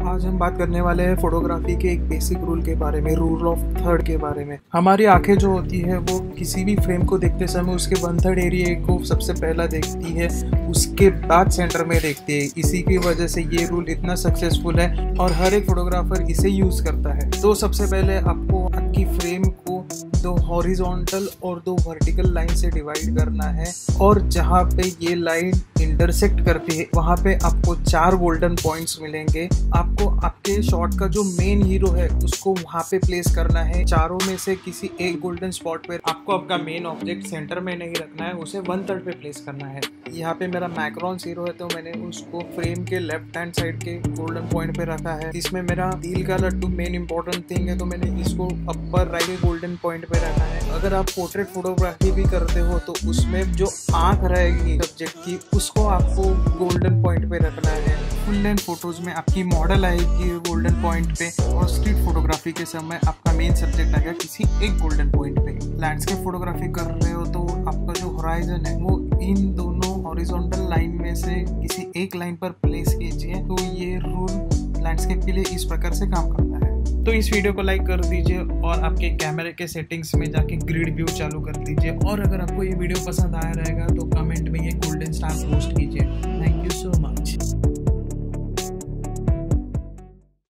आज हम बात करने वाले हैं फोटोग्राफी के एक बेसिक रूल के बारे में, रूल ऑफ थर्ड के बारे में। हमारी आंखें जो होती है वो किसी भी फ्रेम को देखते समय उसके 1/3 एरिया को सबसे पहला देखती है, उसके बाद सेंटर में देखती है। इसी की वजह से ये रूल इतना सक्सेसफुल है और हर एक फोटोग्राफर इसे यूज करता है। तो सबसे पहले आपको आपकी फ्रेम को 2 हॉरिजॉन्टल और 2 वर्टिकल लाइन से डिवाइड करना है, और जहाँ पे ये लाइन इंटरसेक्ट करती है वहाँ पे आपको 4 गोल्डन पॉइंट्स मिलेंगे। आपको आपके शॉट का जो मेन हीरो है उसको वहाँ पे प्लेस करना है। चारों में से किसी एक गोल्डन स्पॉट पे आपको आपका मेन ऑब्जेक्ट सेंटर में नहीं रखना है, उसे 1/3 पे प्लेस करना है। यहाँ पे मेरा मैक्रॉन्स हीरो है तो मैंने उसको फ्रेम के लेफ्ट हैंड साइड के गोल्डन पॉइंट पे रखा है। इसमें मेरा तिल का लड्डू मेन इंपॉर्टेंट थिंग है तो मैंने इसको अपर राइट के गोल्डन पॉइंट पे रखा है। अगर आप पोर्ट्रेट फोटोग्राफी भी करते हो तो उसमें जो आंख रहेगी सब्जेक्ट की उसको आपको गोल्डन पॉइंट पे रखना है। फुल लेंथ फोटोज में आपकी मॉडल आएगी गोल्डन पॉइंट पे, और स्ट्रीट फोटोग्राफी के समय आपका मेन सब्जेक्ट आएगा किसी एक गोल्डन पॉइंट पे। लैंडस्केप फोटोग्राफी कर रहे हो तो आपका जो होराइजन है वो इन दोनों हॉरिजॉन्टल लाइन में से किसी एक लाइन पर प्लेस कीजिए। तो ये रूल लैंडस्केप के लिए इस प्रकार से काम करता है। तो इस वीडियो को लाइक कर दीजिए और आपके कैमरे के सेटिंग्स में जाके ग्रिड व्यू चालू कर दीजिए। और अगर आपको ये वीडियो पसंद आया रहेगा तो कमेंट में ये गोल्डन स्टार पोस्ट कीजिए। Thank you so much.